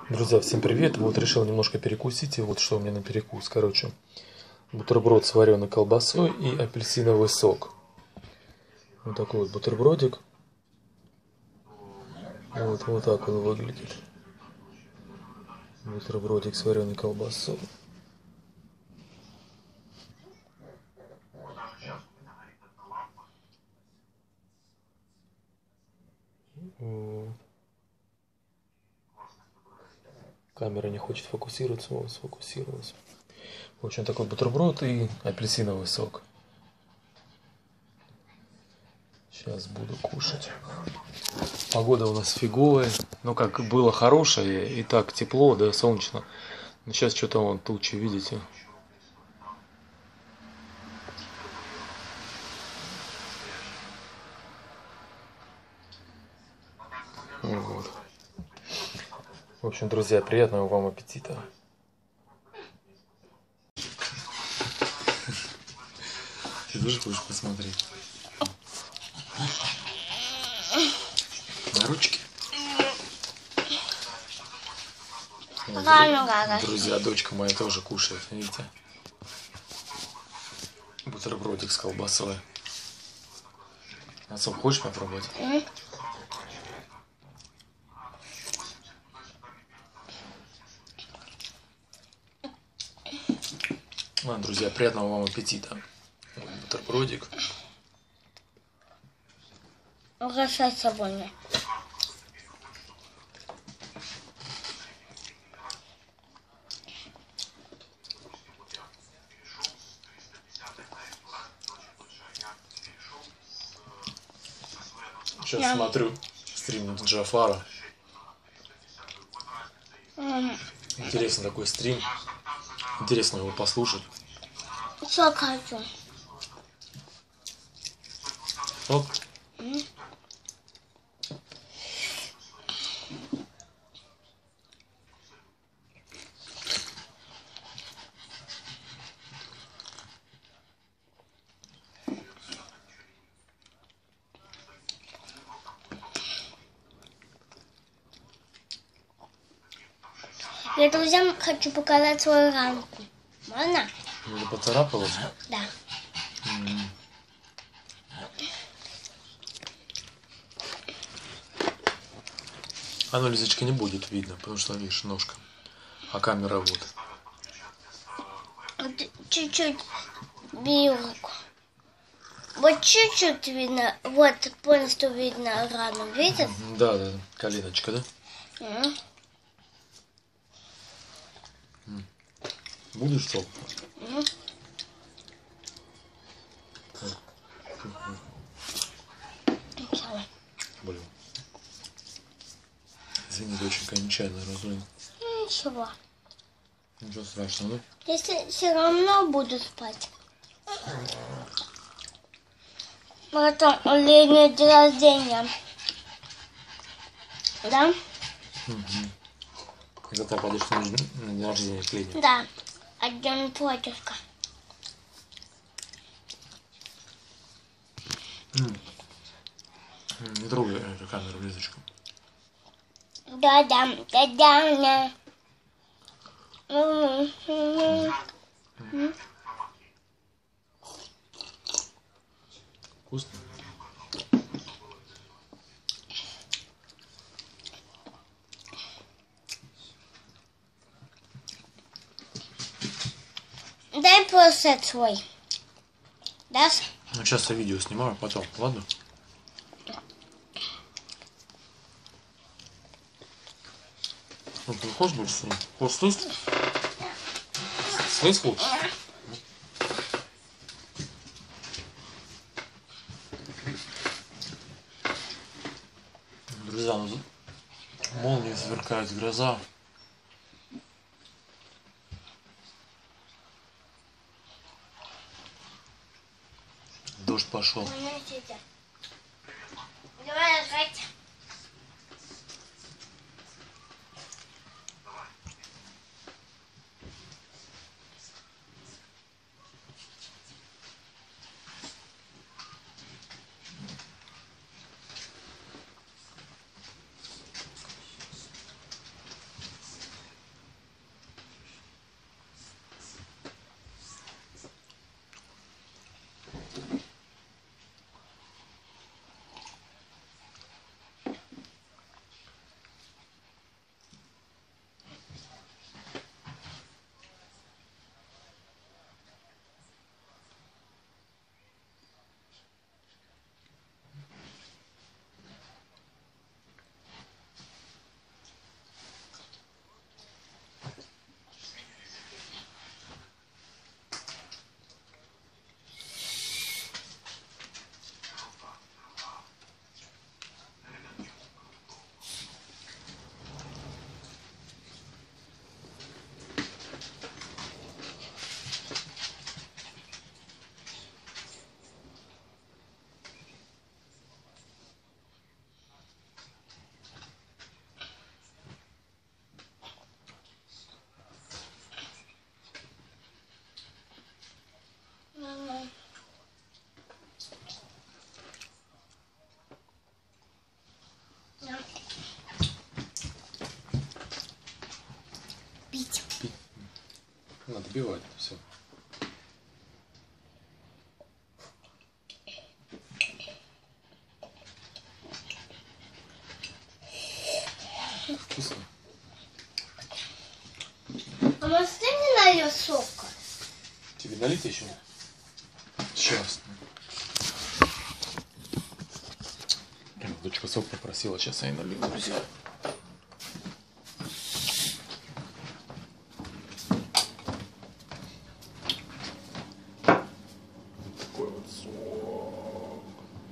Друзья, всем привет! Вот решил немножко перекусить, и вот что у меня на перекус. Короче, бутерброд с вареной колбасой и апельсиновый сок. Вот такой вот бутербродик. Вот так он выглядит. Бутербродик с вареной колбасой. Камера не хочет фокусироваться, вот сфокусировалась. В общем, такой бутерброд и апельсиновый сок. Сейчас буду кушать. Погода у нас фиговая. Ну, как было хорошее, и так тепло, да, солнечно. Но сейчас что-то вон тучи, видите? Вот. В общем, друзья, приятного вам аппетита. Ты тоже хочешь посмотреть? На ручки? Друзья, дочка моя тоже кушает, видите? Бутербродик с колбасой. Отцом, хочешь попробовать? Ладно, друзья, приятного вам аппетита. Бутербродик. Угощать собой. Сейчас смотрю стрим Джафара. Интересный такой стрим. Интересно его послушать. Что хочу? Оп. Я друзьям хочу показать свою рамку. Можно? Не поцарапалась? Да. Оно, Лизочка, не будет видно, потому что, видишь, ножка. А камера вот. Чуть-чуть вилку. Вот чуть-чуть видно. Вот полностью видно рану. Видишь? Да, коленочка, да? Будешь сок? Блин. Извини, доченька, нечаянно разлил. Ничего. Ничего страшного, да? Если все равно буду спать. Потом у Лены день рождения. Да? Завтра пойдешь на день рождения к Лене? Да. Один платьишко. Не трогай эту камеру, Лизочка. Да. Вкусно? Дай планшет свой. Дашь? Ну, сейчас я видео снимаю, потом, ладно? Ну, ты хочешь больше снимать? Хочешь слышь? Слышь, хочешь? Друзья, ну, молнии сверкает, гроза. Дождь пошел. Давай играть. Отбивает все. Вкусно. А может ты мне нальешь сока? Тебе налить еще? Сейчас. Дочка сок попросила, сейчас я ей налью, друзья. Такой вот сок.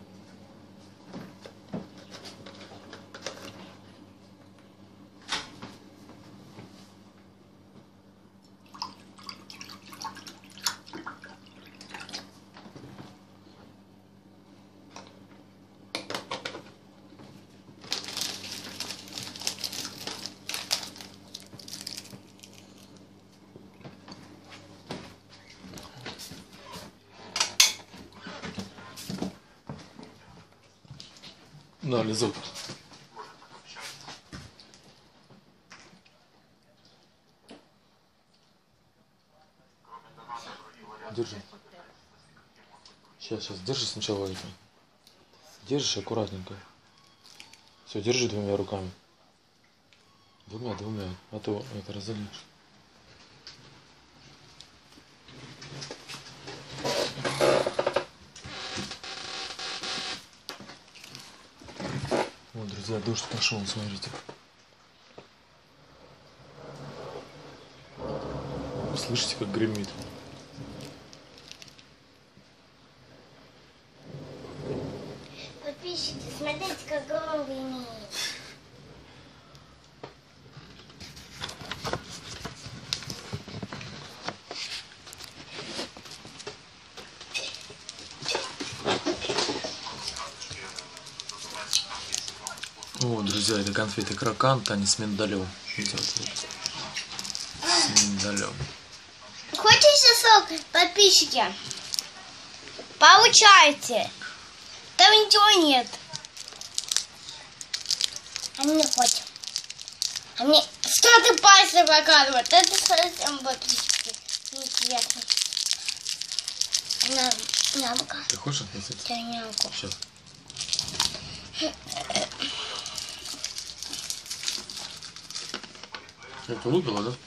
На, лизок. Держи. Сейчас, держи сначала это. Держишь аккуратненько. Все, держи двумя руками. Двумя, а то это разольешь. Вот, друзья, дождь пошел, смотрите. Слышите, как гремит? Подписчики, смотрите, как гром гремит. О, друзья, это конфеты крокант, они с миндалем. С миндалем. Хотите сок, подписчики? Получайте. Там ничего нет. А мне хоть. А мне... Что ты пальцы показываешь? Это совсем подписчики. Неинтересно. Нямка. Ты хочешь отметить? Да, нямку. Сейчас. Это лупила, да?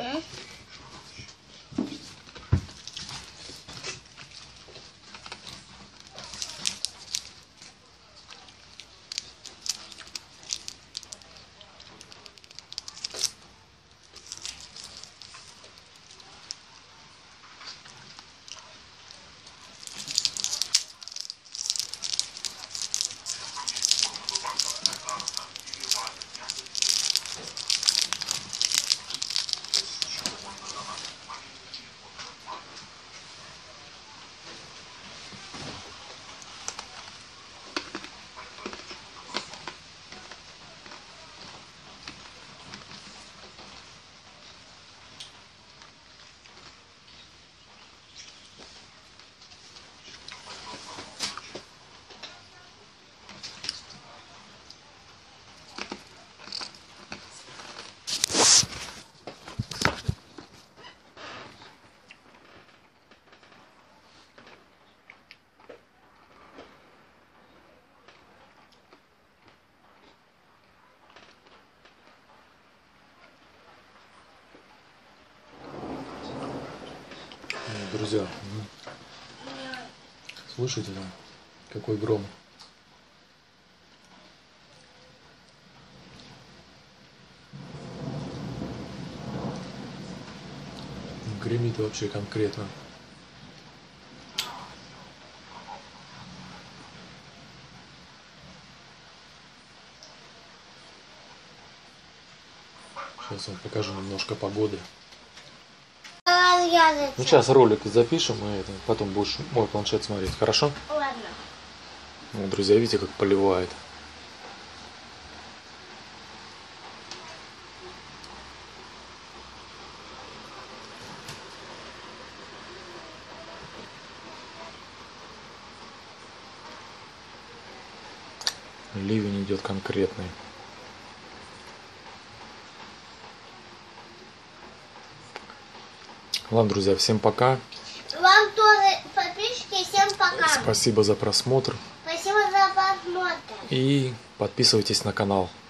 Друзья, слышите там, какой гром? Гремит вообще конкретно. Сейчас вам покажу немножко погоды. Ну, сейчас ролик запишем, и это, потом будешь мой планшет смотреть, хорошо? Ладно. Ну, друзья, видите, как поливает. Ливень идет конкретный. Ладно, друзья, всем пока. Вам тоже подписчики, всем пока. Спасибо за просмотр. Спасибо за просмотр. И подписывайтесь на канал.